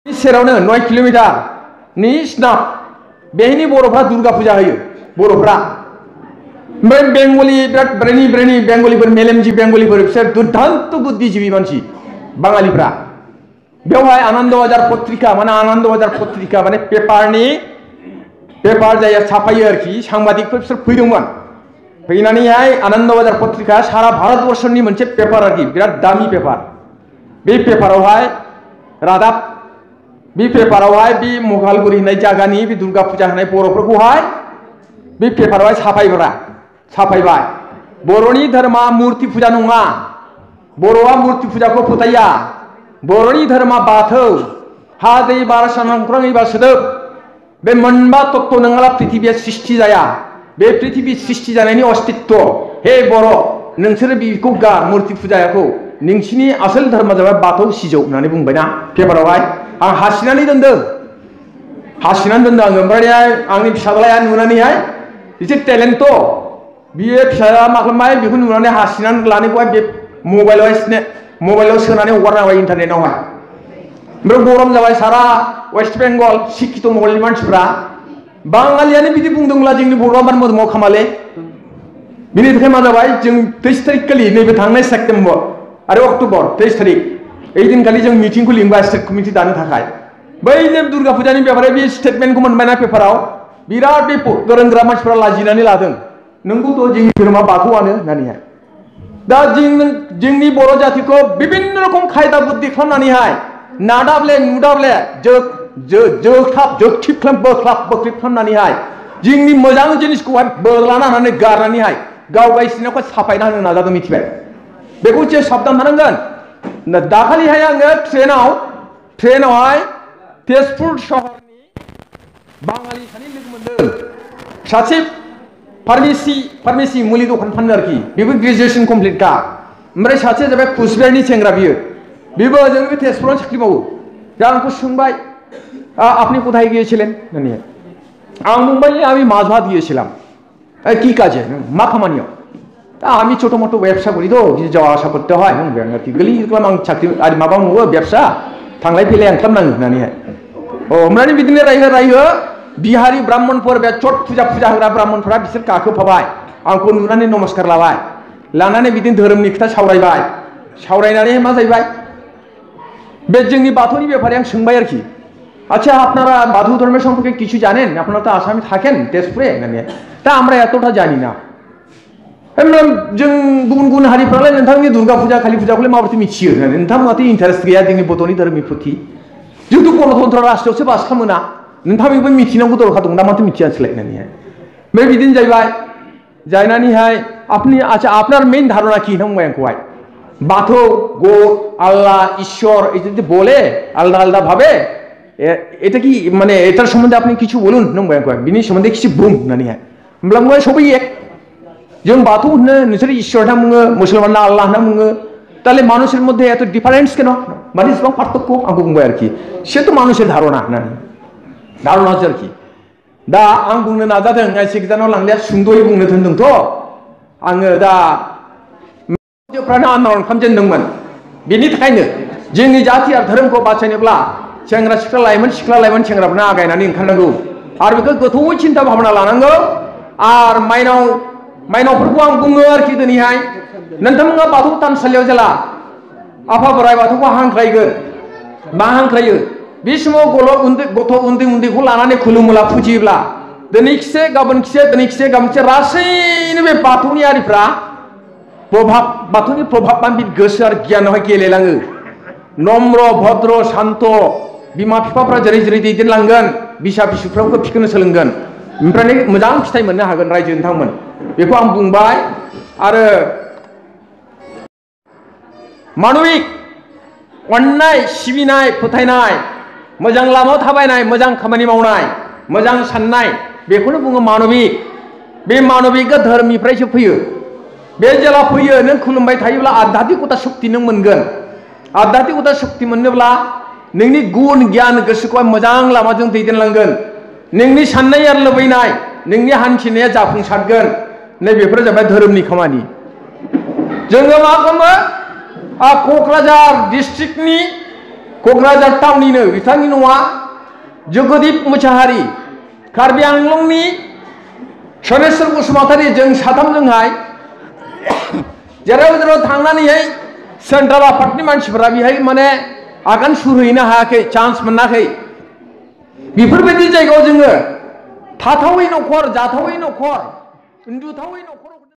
सेरावनो 9 किलोमीटर नि स्नाप बेनि बर'फ्रा दुर्गा फुजा होयो बर'फ्रा ओमफ्राय बेंगलि बिराद ब्रेनि बेंगलिफोर मेलेमजि बेंगलिफोर बिसोर दुर्दान्त बुद्धिजीबी मानसि बाङालिफ्रा बेवहाय आनन्द बाजार पत्रिका माने पेपार जाया छापायो आरोखि सांबादिकफोर बिसोर फैदोंमोन फैनानैहाय आनन्द बाजार पत्रिका सारा भारतवर्षनि मोनसे पेपार आरोखि बिराद दामि पेपार बे पेपारावहाय रादाब बे पेपारावहाय बे महालगुरि होननाय जायगानि बे दुर्गा फुजा होनाय बर'फोरखौहाय बे पेपारावहाय छापायबाय बर'नि धर्मा मुर्ति फुजा नङा बर'आ मुर्ति फुजाखौ फोथाया बर'नि धर्मा बाथौ हा दै बार सान अख्रां एबा सोदोब बे मोनबा तत्व नङाब्ला पृथिबिया सृष्टि जाया बे पृथिबी सृष्टि जानायनि अस्तित्व हे बर' नोंसोरो बेखौ गार मुर्ति फुजाखौ नोंसिनि आसोल धर्मा जाबाय बाथौ सिजौ होननानै बुंबायना पेपारावहाय आं हासिनानै दोनदों आङो ओमफ्राय आंनि फिसाज्लाया नुनानैहाय एसे टेलेन्ट बियो फिसाया मा खालामबाय बेखौ नुनानै हासिनानै लानायखौहाय बे मबाइलाव सोनानै हगारना होबाय इन्टारनेटावहाय ओमफ्राय गरम जाबाय सारा वेस्ट बेंगल शिक्षित महलनि मानसिफ्रा बाङालियानो बिदि बुंदोंब्ला जोंनि बर'आ मान मोदोमाव खामाले बिनि थाखाय मा जाबाय जों 23 तारिख खालि नैबे थांनाय सेप्तेम्बर आरो अक्ट'बर 23 तारिख এই দিনखालि जों मिटिंखौ लिंबाय स्टेट कमिटि दानो थाखाय बै जे दुर्गा फुजानि बेपारे बे स्टेटमेन्टखौ मोनबायना पेपाराव बिराद बे गोरों गोरा मानसिफ्रा लाजिनानै लादों नोंगौथ' जोंनि धोरोमा बाथौआनो होननानैहाय दा जोंनि बर' जातिखौ बिभिन्न रोखोम खायदा बुद्धि खालामनानैहाय नादाब्ले नुदाब्ले जोख्लिब बोख्लिब खालामनानैहाय जोंनि मोजां जिनिसखौहाय बोलाना होनानै गारनानैहाय गाव गावसिनिखौ साफायना होनो नाजादों मिथिबाय बेखौ एसे साबधान थानांगोन दाखालिहाय आङो ट्रेनावहाय तेजपुर सहरनि बाङालि सानै लोगो मोनदों सासे फार्मेसि मुलि दखान फानो आरोखि बेबो ग्रेजुएसन कमप्लिट का ओमफ्राय सासे जाबाय कुचबिहारनि सेंग्रा बेबो जों बे तेजपुराव साख्रि मावो दा आंखौ सोंबाय আপনি কোথায় গিয়েছিলেন জানিয়ে আমি মুম্বাইয়ে আমি মাছ ভাত গিয়েছিলাম কি কাজে মা খামানিও আমি ছোট মোটো ব্যবসা করি তো যাওয়া আসা করতে হয় আর কি গলি এরকম आं চাকরি আর মাবা मावो ব্যবসা थांलाय फैलाय आं खालामनाङो होननानैहाय ओमफ्राय बिदिनो रायहो बिहारि ब्राह्मणफोर बे छट फुजा होग्रा ब्राह्मणफोरा बिसोर गाखोफाबाय आंखौ नुनानै नमस्कार लानानै बिदिनो धोरोमनि खोथा सावरायनानै मा जाहैबाय बे जोंनि बाथौनि बेफारे आं सोंबाय आरोखि আচ্ছা আপনারা বাথৌ ধর্মের সম্পর্কে কিছু জানেন আপনারা তো আসামে থাকেন তেজপুরে তা আমরা এতটা জানি না जों गुबुन हारिफ्रालाय नोंथांनि दुर्गा फुजा कालि फुजाखौलाय माबोरै मिथियो नोंथांमोनाथ' इन्टारेस्ट गैया जोंनि बर'नि धोरोमनि प्रति जोंथ' गणतन्त्र राष्ट्रआवसो बास खालामोना नोंथाङाबो मिथिनांगौ दरकार दं दा माथो मिथिया सोलायनानैहाय ओमफ्राय बिदिनो जायनानैहाय আচ্ছা আপনার মেইন ধারণা কি নয় আঙ্কোয় বাথৌ গড আল্লাহ ঈশ্বর এই যে বলে আলাদা আলাদা ভাবে এটা কি মানে এটার সম্বন্ধে আপনি কিছু বলুন নয় আঙ্কোয় বিনি সম্বন্ধে কিছু বুম নানিহায় होमब्ला সবাই এক जों बाथौ होनो नोंसोर इसोर होनना बुङो मुसलमानना आल्लाह होनना बुङो তাহলে মানুষের মধ্যে এত ডিফারেন্স কেন মানে ইসলাম পার্থক্য आंखौ बुंबाय आरोखि সে তো মানুষের ধারণা আছে आरोखि दा आं बुंनो नाजादों एसे गोजानाव लांलिया सुंद'यै बुंनो थोनदोंथ' आङो दा मानसिफ्रानो आन्दलन खालामजेनदोंमोन बेनि थाखायनो जोंनि जाति आरो धोरोमखौ बासायनोब्ला सेंग्रा सिख्ला लाइमोन सेंग्राफोरनो आगायनानै ओंखारनांगौ आरो बेखौ गोथौयै सिन्ता भाबना लानांगौ आरो माइनावफोरखौ आं बुङो आरोखि दिनैहाय नोंथांमोना बाथौ थानसालियाव जेला आफा बोराइ बाथौखौ हांख्रायगोन मा हांख्रायो बे समाव गथ' उन्दैखौ लानानै खुलुमोला फुजियोब्ला दिनै खिसे गाबोन खिसे रासैनो बे बाथौनि आरिफ्रा बाथौनि प्रभाब गोसो आरो गियानावहाय गेलेलाङो नम्र भद्र शान्त बिमा बिफाफ्रा जेरै दैदेनलांगोन बिसा बिसुफ्राबो फिखोनो सोलोंगोन ओमफ्राय मोजां फिथाइ मोननो हागोन रायजो नोंथांमोन बेखौ आं बुंबाय आरो मानबिक अननाय सिबिनाय फोथायनाय मोजां लामायाव थाबायनाय मोजां खामानि मावनाय मोजां साननाय बेखौनो बुङो मानबिक बे मानबिकआ धोरोमनिफ्रायसो फैयो बे जेला फैयो नों खुलुमबाय थायोब्ला आध्यात्मिकता शक्ति नों मोनगोन आध्यात्मिकता शक्ति मोननोब्ला नोंनि गुन गियान गोसोखौहाय मोजां लामाजों दैदेनलांगोन नोंनि साननाय आरो लुबैनाय नोंनि हान्थिनाया जाफुंसारगोन नैबेफोर जाबाय धोरोमनि खामानि जोङो मा खालामो क'क्राझार डिस्ट्रिक्टनि क'क्राझार टाउननिनो बिथांनि नङा जगदीप मुसाहारि कार्बि आंलंनि सनेस्वर बसुमतारी जों साथामजोंहाय जेराव जेराव थांनानैहाय सेन्ट्रेल आफादनि मानसिफोरा बेहाय माने आगान सुरहैनो हायाखै चान्स मोनाखै बेफोरबायदि जायगायाव जोङो थाथावै न'खर जाथावै न'खर उन्दुथावै न'खर